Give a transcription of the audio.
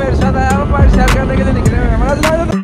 इरशाद आया, वो party share करने के लिए निकले हुए हैं।